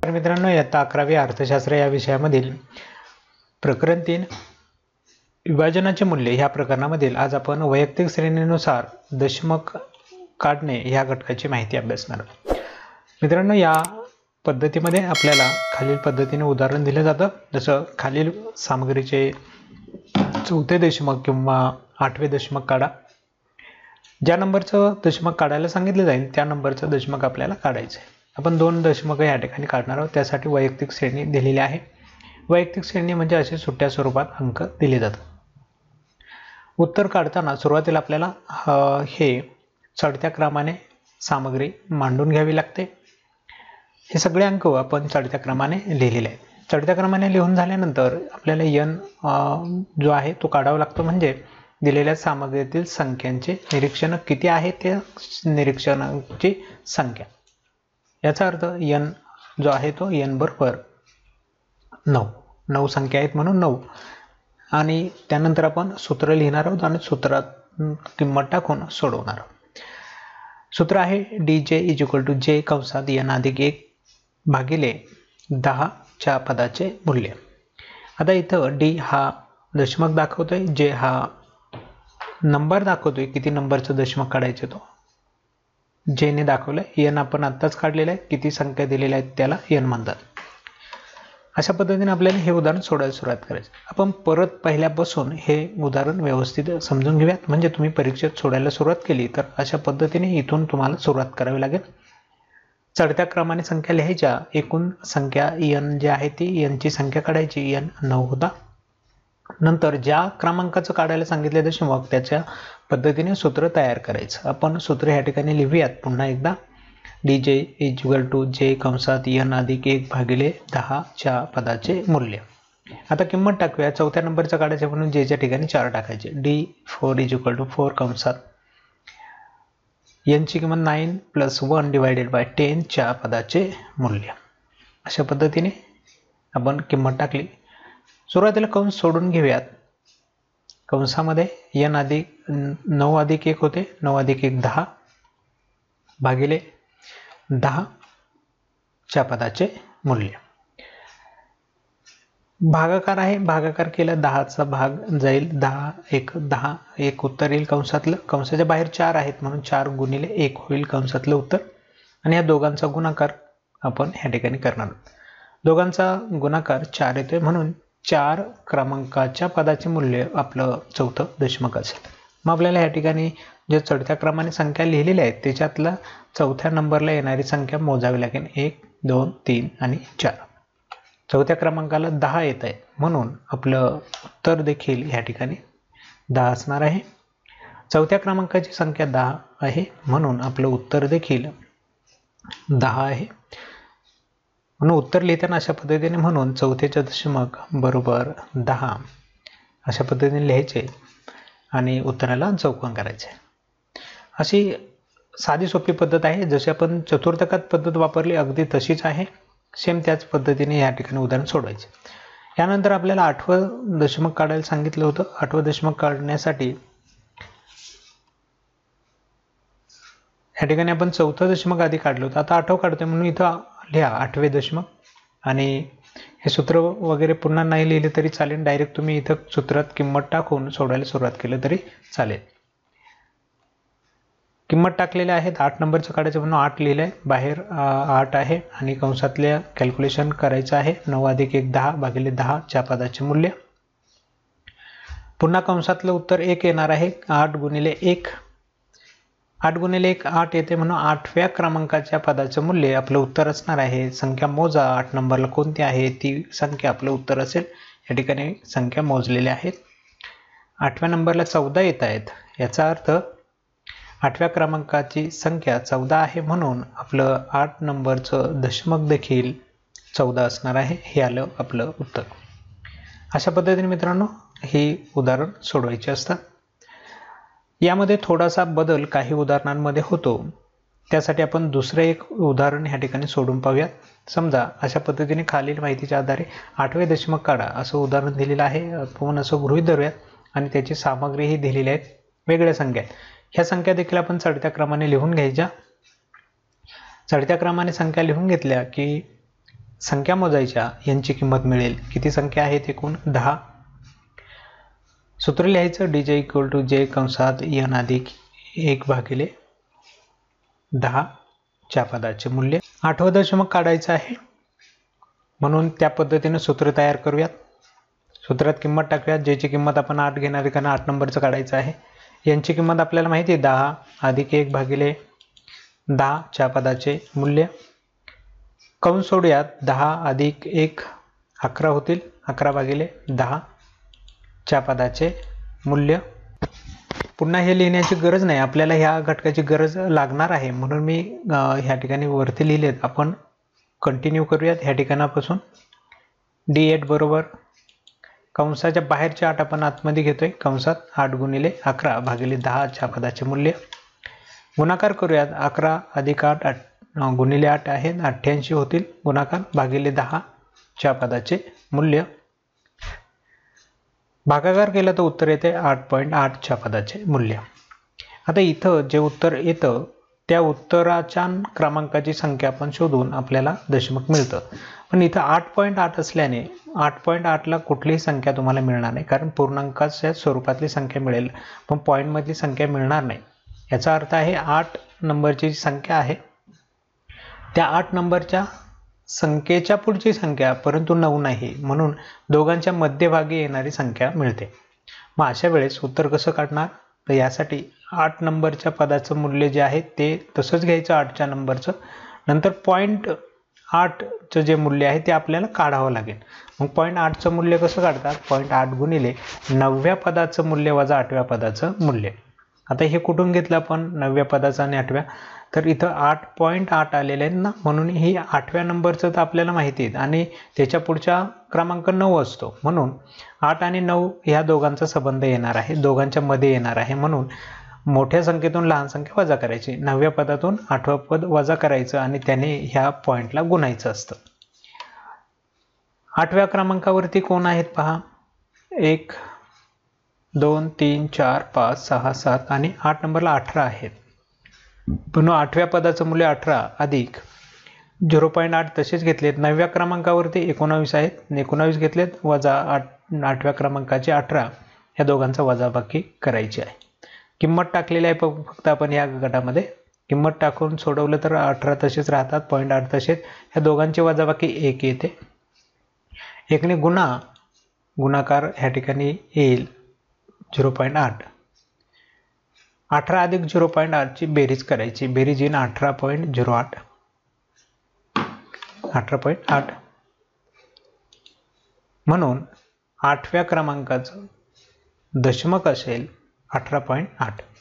तर मित्रांनो, इयत्ता 11वी अर्थशास्त्र या विषयामधील प्रकरण 3 विभाजनाचे मूल्य ह्या प्रकरणामधील आज आपण वैयक्तिक श्रेणीनुसार दशमक काढणे ह्या घटकाची माहिती अभ्यासणार आहोत। मित्रांनो, या पद्धतीमध्ये आपल्याला खालील पद्धतीने उदाहरण दिले जातं। जसं खालील सामग्रीचे चौथे दशमक किंवा आठवे दशमक काढा। ज्या नंबरचं दशमक काढायला सांगितले जाईल त्या नंबरचं दशमक आपल्याला काढायचं आहे। आपण दोन दशमक या ठिकाणी काढणार आहोत। त्यासाठी वैयक्तिक श्रेणी दिलेली आहे। वैयक्तिक श्रेणी म्हणजे असे सुट्ट्या स्वरूपात अंक दिले जातात। उत्तर काढताना सुरुवातीला आपल्याला हे चढत्या क्रमाने सामग्री मांडून घ्यावी लागते। हे सगळे अंक आपण चढत्या क्रमाने लिहिलेले आहेत। चढत्या क्रमाने लिहून झाल्यानंतर आपल्याला n जो आहे तो काढावा लागतो, म्हणजे दिलेल्या सामग्रीतील संख्यांचे निरीक्षण किती आहे त्या निरीक्षणांची संख्या। याचा अर्थ n जो आहे तो n बरोबर 9 संख्या आहेत म्हणून 9। आणि त्यानंतर आपण सूत्र लिहिणार आहोत आणि सूत्रात किंमत टाकून सोडवणार आहोत। सूत्र आहे dj = j कंसात n अधिक 1 भागिले 10 च्या पदाचे मूल्य। आता इथं d हा दशमक दाखवतोय, j हा नंबर दाखवतोय, किती नंबरचं दशमक काढायचं तो j ने दाखवलंय। n आपण आत्ताच काढलेलं आहे, किती संख्या दिलेल्या आहेत त्याला n म्हणतात। अशा पद्धतीने आपल्याला हे उदाहरण सोडवायला सुरुवात करायची। आपण परत पहिल्यापासून हे उदाहरण व्यवस्थित समजून घेऊयात, म्हणजे तुम्ही परीक्षेत सोडायला सुरुवात केली तर अशा पद्धतीने इथून तुम्हाला सुरुवात करावी लागेल। चढत्या क्रमाने संख्या लिहायच्या। एकूण संख्या n जी आहे ती n ची संख्या काढायची, n 9 होता। नंतर ज्या क्रमांकाचं काढायला सांगितले दशमक त्याच्या पद्धतीने सूत्र तयार करायचं। आपण सूत्र या ठिकाणी लिहूयात पुन्हा एकदा। dj = j कंसात n अधिक 1 भागिले 10 च्या पदाचे मूल्य। आता किंमत टाकूया। चौथ्या नंबरचं काढायचं म्हणून j च्या ठिकाणी 4 टाकायचे। d4 = 4 कंसात n ची किंमत 9 + 1 / 10 च्या पदाचे मूल्य। अशा पद्धतीने आपण किंमत टाकली। सुरुवातीला कंस सोडून घेऊयात। कंसामध्ये n अधिक 9 अधिक 1 होते, 9 अधिक 1 10 भागिले 10 च्या पदाचे मूल्य। भागाकार आहे, भागाकार केला 10 चा भाग जाईल 10 1 उत्तर येईल कंसातलं। कंसाच्या बाहेर 4 आहेत म्हणून 4 गुणिले 1 होईल कंसातलं उत्तर। आणि या दोघांचा गुणाकार आपण ह्या ठिकाणी करणार आहोत। दोघांचा गुणाकार 4 येतोय म्हणून 4 क्रमांकाच्या पदाचे मूल्य आपलं चौथं दशमक असेल। मग आपल्याला या ठिकाणी जे चढत्या क्रमाने संख्या लिहिलेल्या आहेत त्याच्यातला चौथ्या नंबरला येणारी संख्या मोजावी लागेल। 1 2 3 आणि 4। चौथ्या क्रमांकाला 10 येत आहे म्हणून आपलं उत्तर देखील या ठिकाणी 10 असणार आहे। चौथ्या क्रमांकाची संख्या 10 आहे म्हणून आपलं उत्तर देखील 10 आहे। म्हणून उत्तर लिहिताना अशा पद्धतीने म्हणून चौथेचे दशमक बरोबर 10 अशा पद्धतीने लिहायचे आणि उत्तराला चौकोन करायचे। अशी साधी सोपी पद्धत आहे। जशी आपण चतुर्थकात पद्धत वापरली अगदी तशीच आहे। सेम त्याच पद्धतीने या ठिकाणी उदाहरण सोडवायचे। यानंतर आपल्याला आठवं दशमक काढायला सांगितलं होतं। आठवं दशमक काढण्यासाठी या ठिकाणी आपण चौथं दशमक आधी काढलं होतं, आता आठवं काढतोय म्हणून इथं लिहा आठवे दशमक। आणि हे सूत्र वगैरे पुन्हा नाही लिहिले तरी चालेल, डायरेक्ट तुम्ही इथं सूत्रात किंमत टाकून सोडवायला सुरुवात केली तरी चालेल। किंमत टाकलेल्या आहेत। 8 नंबरचं काढायचं म्हणून 8 लिहिलंय, बाहेर 8 आहे आणि कंसातल्या कॅल्क्युलेशन करायचं आहे। 9 अधिक 1 10 भागिले 10 च्या पदाचे मूल्य। पुन्हा कंसातलं उत्तर 1 येणार आहे। 8 गुणिले 1 8 येते म्हणून 8व्या क्रमांकाच्या पदाचं मूल्य आपलं उत्तर असणार आहे। संख्या मोजा 8 नंबरला कोणती आहे ती संख्या आपलं उत्तर असेल। या ठिकाणी संख्या मोजलेल्या आहेत। 8व्या नंबरला 14 येत आहेत, याचा अर्थ 8व्या क्रमांकाची संख्या 14 आहे म्हणून आपलं 8 नंबरचं दशमक देखील 14 असणार आहे। हे आलं आपलं उत्तर। अशा पद्धतीने मित्रांनो ही उदाहरण सोडवायची असतात। यामध्ये थोडासा बदल काही उदाहरणांमध्ये होतो, त्यासाठी आपण दुसरे एक उदाहरण ह्या ठिकाणी सोडून पाहूयात। समजा अशा पद्धतीने खालील माहितीच्या आधारे 8वे दशमक काढा असं उदाहरण दिलेलं आहे। आपण असं गृहीत धरूयात आणि त्याची सामग्रीही दिलेली आहे, वेगळ्या संख्या आहेत। ह्या संख्या देखील आपण चढत्या क्रमाने लिहून घ्यायच्या। चढत्या क्रमाने संख्या लिहून घेतल्या की संख्या मोजायच्या यांची किंमत मिळेल. किती संख्या आहेत एकूण 10. सूत्र लिहायचं dj इक्वल टू j कंसात n अधिक 1/10 च्या पदाचे मूल्य. 8वं दशमक काढायचं आहे म्हणून त्या पद्धतीने सूत्र तयार करूयात. सूत्रात किंमत टाकूयात. ज्याची किंमत आपण 8 घेणार आहे कारण 8 नंबरचं काढायचं आहे. यांची किंमत आपल्याला माहिती आहे 10 अधिक 1/10 च्या पदाचे मूल्य. कंस सोडूयात. 10 अधिक 1 11 होतील. 11/10 च्या पदाचे मूल्य. पुन्हा हे लिहिण्याची गरज नाही, आपल्याला ह्या घटकाची गरज लागणार आहे म्हणून मी ह्या ठिकाणी वरती लिहिलेत. आपण कंटिन्यू करूयात ह्या ठिकाणापासून. D8 बरोबर कंसाच्या बाहेरचे 8 आपण आतमध्ये घेतोय. कंसात 8 गुणिले 11/10 च्या पदाचे मूल्य. गुणाकार करूयात. 11 अधिक 8 गुणिले 8 आहेत 88 होतील. गुणाकार भागिले 10 च्या पदाचे मूल्य. भागाकार केला तर उत्तर येते 8.8 च्या पदाचे मूल्य. आता इथं जे उत्तर येतं त्या उत्तराच्या क्रमांकाची संख्या आपण शोधून आपल्याला दशमक मिळतं. पण इथं 8.8 असल्याने 8.8ला कुठलीही संख्या तुम्हाला मिळणार नाही कारण पूर्णांकाच्या स्वरूपातली संख्या मिळेल पण पॉईंटमधली संख्या मिळणार नाही. याचा अर्थ आहे 8 नंबरची जी संख्या आहे त्या 8 नंबरच्या संख्येच्या पुढची संख्या परंतु 9 नाही म्हणून दोघांच्या मध्यभागी येणारी संख्या मिळते. मग अशा वेळेस उत्तर कसं काढणार तर यासाठी 8 नंबरच्या पदाचं मूल्य जे आहे ते तसंच घ्यायचं 8च्या नंबरचं. नंतर 0.8चं जे मूल्य आहे ते आपल्याला काढावं लागेल. मग 0.8चं मूल्य कसं काढतात 0.8 गुणिले 9व्या पदाचं मूल्य वजा 8व्या पदाचं मूल्य. आता हे कुठून घेतलं आपण 9व्या पदाचं आणि 8व्या तर इथं 8.8 आलेले आहेत ना म्हणून ही 8व्या नंबरचं तर आपल्याला माहिती आहे आणि त्याच्या पुढचा क्रमांक 9 असतो म्हणून 8 आणि 9 ह्या दोघांचा संबंध येणार आहे, दोघांच्या मध्ये येणार आहे म्हणून मोठ्या संख्येतून लहान संख्या वजा करायची. 9व्या पदातून 8वं पद वजा करायचं आणि त्याने ह्या पॉईंटला गुणायचं असतं. 8व्या क्रमांकावरती कोण आहेत पहा 1 2 3 4 5 6 7 आणि 8 नंबरला 18 आहेत. पण 8व्या पदाचं मूल्य 18 अधिक 0.8 तसेच घेतलेत. 9व्या क्रमांकावरती 19 आहेत 19 घेतलेत वजा 8व्या क्रमांकाचे 18 या दोघांचा वजाबाकी करायची आहे. किंमत टाकलेली आहे फक्त आपण या गटामध्ये. किंमत टाकून सोडवलं तर 18 तसेच राहतात 0.8 तसेच. ह्या दोघांची वजाबाकी 1 येते. 1 ने गुणाकार ह्या ठिकाणी येईल 0.8. 18 अधिक 0.8 ची बेरीज करायची. बेरीज येईल 18.08. 18.8 म्हणून 8व्या क्रमांकाचं दशमक असेल 18.8.